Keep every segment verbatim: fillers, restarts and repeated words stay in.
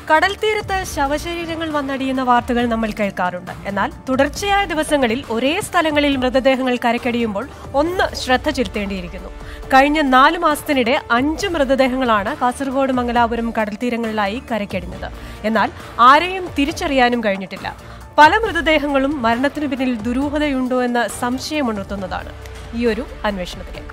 കടൽത്തീരത്ത് ശവശരീരങ്ങൾ വന്നടിയുന്ന വാർത്തകൾ നമ്മൾ കേൾക്കാറുണ്ട്. എന്നാൽ തുടർച്ചയായ ദിവസങ്ങളിൽ ഒരേ സ്ഥലങ്ങളിൽ മൃതദേഹങ്ങൾ കരക്കടിയുമ്പോൾ ഒന്ന് ശ്രദ്ധ ചെലുത്തേണ്ടിയിരിക്കുന്നു. കഴിഞ്ഞ നാലു മാസത്തിനിടെ അഞ്ച് മൃതദേഹങ്ങളാണ് കാസർഗോഡ് മംഗലാപുരം കടൽത്തീരങ്ങളിലായി കരക്കടിഞ്ഞത്. എന്നാൽ ആരെയും തിരിച്ചറിയാനും കഴിഞ്ഞിട്ടില്ല. പല മൃതദേഹങ്ങളും മരണത്തിനു പിന്നിൽ ദുരൂഹതയുണ്ടോ എന്ന സംശയമുണർത്തുന്നതാണ് ഈ ഒരു അന്വേഷണത്തിലേക്ക്.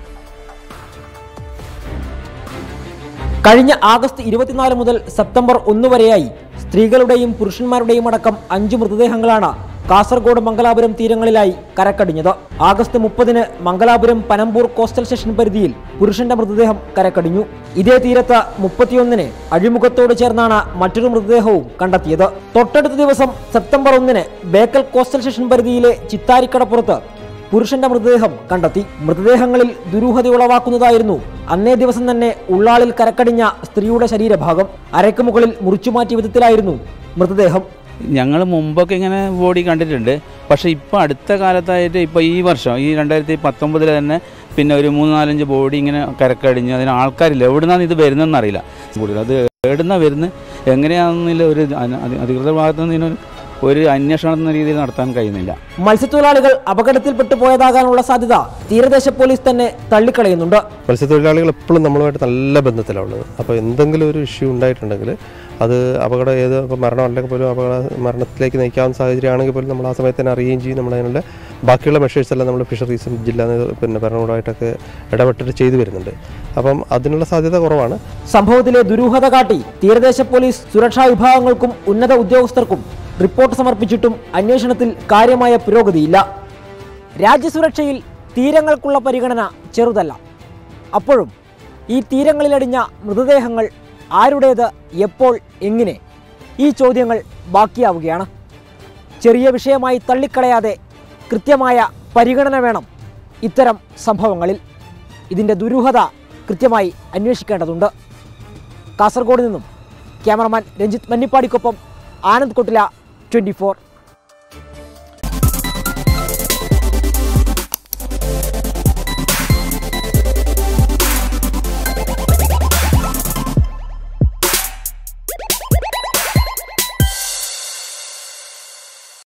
കഴിഞ്ഞ ആഗസ്റ്റ് ഇരുപത്തിനാല് മുതൽ സെപ്റ്റംബർ ഒന്ന് വരെയായി സ്ത്രീകളുടെയും പുരുഷന്മാരുടെയും അടക്കം അഞ്ച് മൃതദേഹങ്ങളാണ് കാസർഗോഡ് മംഗലാപുരം തീരങ്ങളിലായി കരക്കടിഞ്ഞത്. ആഗസ്റ്റ് മുപ്പതിന് മംഗലാപുരം പനമ്പൂർ കോസ്റ്റൽ സ്റ്റേഷൻ പരിധിയിൽ പുരുഷന്റെ മൃതദേഹം കരക്കടിഞ്ഞു. ഇതേ തീരത്ത് മുപ്പത്തിയൊന്നിന് അഴിമുഖത്തോട് ചേർന്നാണ് മറ്റൊരു മൃതദേഹവും കണ്ടെത്തിയത്. തൊട്ടടുത്ത ദിവസം സെപ്റ്റംബർ ഒന്നിന് ബേക്കൽ കോസ്റ്റൽ സ്റ്റേഷൻ പരിധിയിലെ ചിത്താരിക്കടപ്പുറത്ത് പുരുഷന്റെ മൃതദേഹം കണ്ടെത്തി. മൃതദേഹങ്ങളിൽ ദുരൂഹത ഉളവാക്കുന്നതായിരുന്നു അന്നേ ദിവസം തന്നെ ഉള്ളാളിൽ കരക്കടിഞ്ഞ സ്ത്രീയുടെ ശരീരഭാഗം. അരയ്ക്ക് മുകളിൽ മുറിച്ചുമാറ്റിയ വിധത്തിലായിരുന്നു മൃതദേഹം. ഞങ്ങൾ മുമ്പൊക്കെ ഇങ്ങനെ ബോഡി കണ്ടിട്ടുണ്ട്. പക്ഷേ ഇപ്പോൾ അടുത്ത കാലത്തായിട്ട് ഇപ്പോൾ ഈ വർഷം ഈ രണ്ടായിരത്തി പത്തൊമ്പതിൽ തന്നെ പിന്നെ ഒരു മൂന്ന് നാലഞ്ച് ബോഡി ഇങ്ങനെ കരക്കടിഞ്ഞ് അതിന് ആൾക്കാരില്ല. എവിടുന്നാണ് ഇത് വരുന്നതെന്ന് അറിയില്ല. അത് എവിടുന്നാണ് വരുന്നത് എങ്ങനെയാണെന്നില്ല ഒരു അധികൃത ഭാഗത്തു നിന്ന് ഒരു അന്വേഷണം എന്ന രീതിയിൽ നടത്താൻ കഴിയുന്നില്ല. മത്സ്യത്തൊഴിലാളികൾ അപകടത്തിൽപ്പെട്ടു പോയതാകാനുള്ള സാധ്യത തീരദേശ പോലീസ് തന്നെ തള്ളിക്കളയുന്നുണ്ട്. മത്സ്യത്തൊഴിലാളികൾ എപ്പോഴും നമ്മളുമായിട്ട് നല്ല ബന്ധത്തിലുള്ളത്. അപ്പോൾ എന്തെങ്കിലും ഒരു ഇഷ്യൂ ഉണ്ടായിട്ടുണ്ടെങ്കിൽ അത് അപകടം ഏത് ഇപ്പോൾ മരണം അല്ലെങ്കിൽ പോലും അപകട മരണത്തിലേക്ക് നയിക്കാവുന്ന സാഹചര്യമാണെങ്കിൽ പോലും നമ്മൾ ആ സമയത്ത് തന്നെ അറിയുകയും ചെയ്യും. നമ്മൾ അതിനുള്ള ബാക്കിയുള്ള മെഷേഴ്സ് എല്ലാം നമ്മൾ ഫിഷറീസും ജില്ലാ പിന്നെ ഭരണകൂടമായിട്ടൊക്കെ ഇടപെട്ടിട്ട് ചെയ്തു വരുന്നുണ്ട്. അപ്പം അതിനുള്ള സാധ്യത കുറവാണ്. സംഭവത്തിലെ ദുരൂഹത കാട്ടി തീരദേശ പോലീസ് സുരക്ഷാ വിഭാഗങ്ങൾക്കും ഉന്നത ഉദ്യോഗസ്ഥർക്കും റിപ്പോർട്ട് സമർപ്പിച്ചിട്ടും അന്വേഷണത്തിൽ കാര്യമായ പുരോഗതിയില്ല. രാജ്യസുരക്ഷയിൽ തീരങ്ങൾക്കുള്ള പരിഗണന ചെറുതല്ല. അപ്പോഴും ഈ തീരങ്ങളിലടിഞ്ഞ മൃതദേഹങ്ങൾ ആരുടേത്, എപ്പോൾ, എങ്ങനെ, ഈ ചോദ്യങ്ങൾ ബാക്കിയാവുകയാണ്. ചെറിയ വിഷയമായി തള്ളിക്കളയാതെ കൃത്യമായ പരിഗണന വേണം ഇത്തരം സംഭവങ്ങളിൽ. ഇതിൻ്റെ ദുരൂഹത കൃത്യമായി അന്വേഷിക്കേണ്ടതുണ്ട്. കാസർഗോഡ് നിന്നും ക്യാമറമാൻ രഞ്ജിത്ത് മന്നിപ്പാടിക്കൊപ്പം ആനന്ദ് കൊട്ടില, ട്വൻറ്റി ഫോർ.